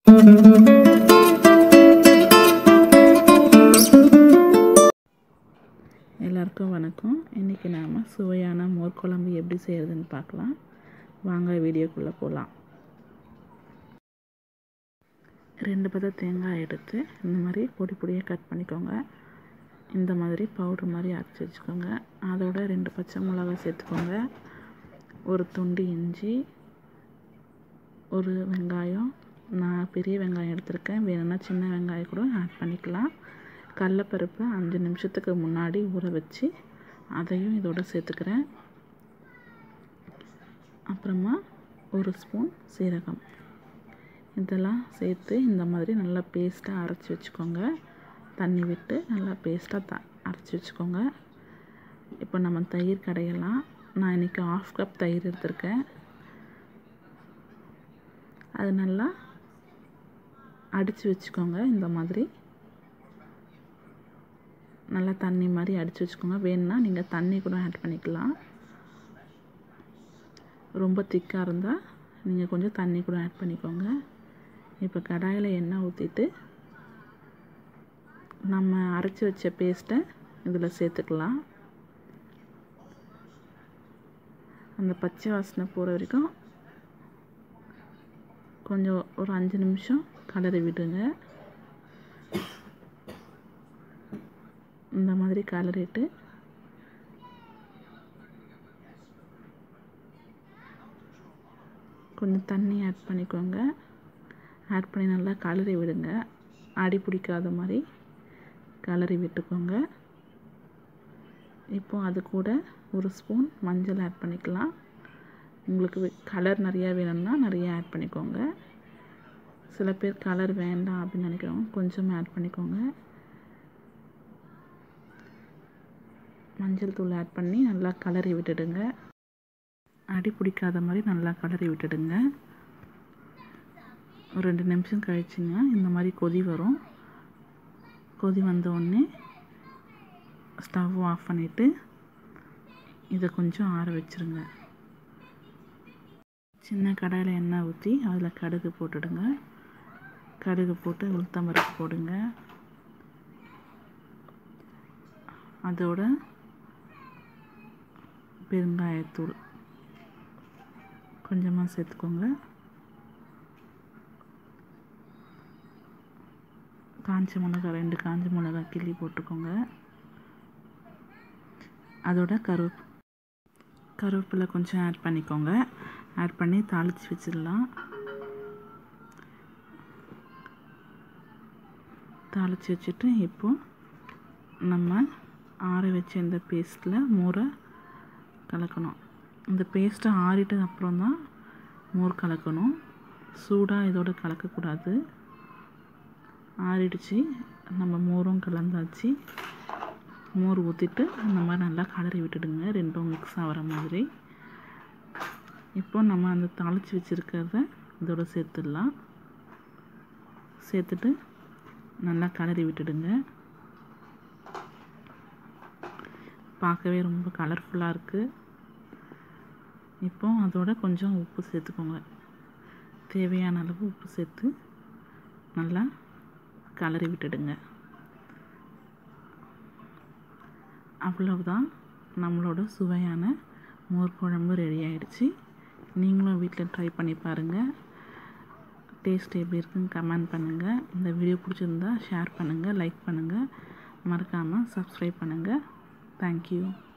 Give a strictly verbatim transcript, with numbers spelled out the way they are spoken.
எல்லாருக்கும் வணக்கம். இன்றைக்கி நாம் சுவையான மோர் குழம்பு எப்படி செய்கிறதுன்னு பார்க்கலாம். வாங்க வீடியோக்குள்ளே போகலாம். ரெண்டு பத தேங்காய் எடுத்து இந்த மாதிரி பொடி பொடியாக கட் பண்ணிக்கோங்க. இந்த மாதிரி பவுடர் மாதிரி அரைச்சி வச்சுக்கோங்க. அதோட ரெண்டு பச்சை மிளகாய் சேர்த்துக்கோங்க. ஒரு துண்டு இஞ்சி, ஒரு வெங்காயம். நான் பெரிய வெங்காயம் எடுத்திருக்கேன், வேணும்னா சின்ன வெங்காயம் கூட ஆட் பண்ணிக்கலாம். கடலைப்பருப்பை அஞ்சு நிமிஷத்துக்கு முன்னாடி ஊற வச்சு அதையும் இதோட சேர்த்துக்கிறேன். அப்புறமா ஒரு ஸ்பூன் சீரகம், இதெல்லாம் சேர்த்து இந்த மாதிரி நல்லா பேஸ்ட்டாக அரைச்சி வச்சுக்கோங்க. தண்ணி விட்டு நல்லா பேஸ்ட்டாக த அரைச்சி வச்சுக்கோங்க. இப்போ நம்ம தயிர் கடையலாம். நான் இன்றைக்கி ஆஃப் கப் தயிர் எடுத்திருக்கேன். அது நல்லா அடித்து வச்சுக்கோங்க. இந்த மாதிரி நல்லா தண்ணி மாதிரி அடித்து வச்சுக்கோங்க. வேணும்னா நீங்கள் தண்ணி கூட ஆட் பண்ணிக்கலாம். ரொம்ப திக்காக இருந்தால் நீங்கள் கொஞ்சம் தண்ணி கூட ஆட் பண்ணிக்கோங்க. இப்போ கடாயில் எண்ணெய் ஊற்றிட்டு நம்ம அரைச்சி வச்ச பேஸ்ட்டை இதில் சேர்த்துக்கலாம். அந்த பச்சை வாசனை போகிற வரைக்கும் கொஞ்சம் ஒரு அஞ்சு நிமிஷம் கலரி விடுங்க. இந்த மாதிரி கலரிட்டு கொஞ்சம் தண்ணி ஆட் பண்ணிக்கோங்க. ஆட் பண்ணி நல்லா கலரி விடுங்க. அடி பிடிக்காத மாதிரி கலரி விட்டுக்கோங்க. இப்போ அது கூட ஒரு ஸ்பூன் மஞ்சள் ஆட் பண்ணிக்கலாம். உங்களுக்கு கலர் நிறையா வேணும்னா நிறையா ஆட் பண்ணிக்கோங்க. சில பேர் கலர் வேண்டாம் அப்படின்னு நினைக்கிறவங்க கொஞ்சம் ஆட் பண்ணிக்கோங்க. மஞ்சள் தூள் ஆட் பண்ணி நல்லா கலரி விட்டுடுங்க. அடி பிடிக்காத மாதிரி நல்லா கலரி விட்டுடுங்க. ஒரு ரெண்டு நிமிஷம் கழிச்சிங்க இந்த மாதிரி கொதி வரும். கொதி வந்தோடனே ஸ்டவ் ஆஃப் பண்ணிவிட்டு இதை கொஞ்சம் ஆற வச்சுருங்க. சின்ன கடாயில் எண்ணெய் ஊற்றி அதில் கடுகு போட்டுடுங்க. கடுகு போட்டு உளுத்தம்பருப்பு போடுங்க. அதோட பெருங்காயத்தூள் கொஞ்சமாக சேர்த்துக்கோங்க. காஞ்ச மிளகாய் ரெண்டு காஞ்ச மிளகாய் கிள்ளி போட்டுக்கோங்க. அதோட கரு கருவேப்பிலை கொஞ்சம் ஆட் பண்ணிக்கோங்க. ஆட் பண்ணி தாளித்து வச்சிடலாம். தாளித்து வச்சுட்டு இப்போது நம்ம ஆற வச்ச இந்த பேஸ்ட்டில் மோரை கலக்கணும். இந்த பேஸ்ட்டை ஆறிட்டு அப்புறம் தான் மோர் கலக்கணும். சூடாக இதோடு கலக்கக்கூடாது. ஆறிடுச்சு, நம்ம மோரும் கலந்தாச்சு. மோர் ஊற்றிட்டு இந்த மாதிரி நல்லா கலரி விட்டுடுங்க, ரெண்டும் மிக்ஸ் ஆகிற மாதிரி. இப்போ நம்ம அந்த தாளித்து வச்சுருக்கிறத இதோட சேர்த்துடலாம். சேர்த்துட்டு நல்லா கலரி விட்டுடுங்க. பார்க்கவே ரொம்ப கலர்ஃபுல்லாக இருக்குது. இப்போ அதோட கொஞ்சம் உப்பு சேர்த்துக்கோங்க. தேவையான அளவு உப்பு சேர்த்து நல்லா கலரி விட்டுடுங்க. அவ்வளவுதான், நம்மளோட சுவையான மோர் குழம்பு ரெடி ஆகிடுச்சு. நீங்களும் வீட்டில் ட்ரை பண்ணி பாருங்கள். டேஸ்ட் எப்படி இருக்குன்னு கமெண்ட் பண்ணுங்கள். இந்த வீடியோ பிடிச்சிருந்தா ஷேர் பண்ணுங்கள், லைக் பண்ணுங்கள். மறக்காமல் சப்ஸ்கிரைப் பண்ணுங்கள். தேங்க்யூ.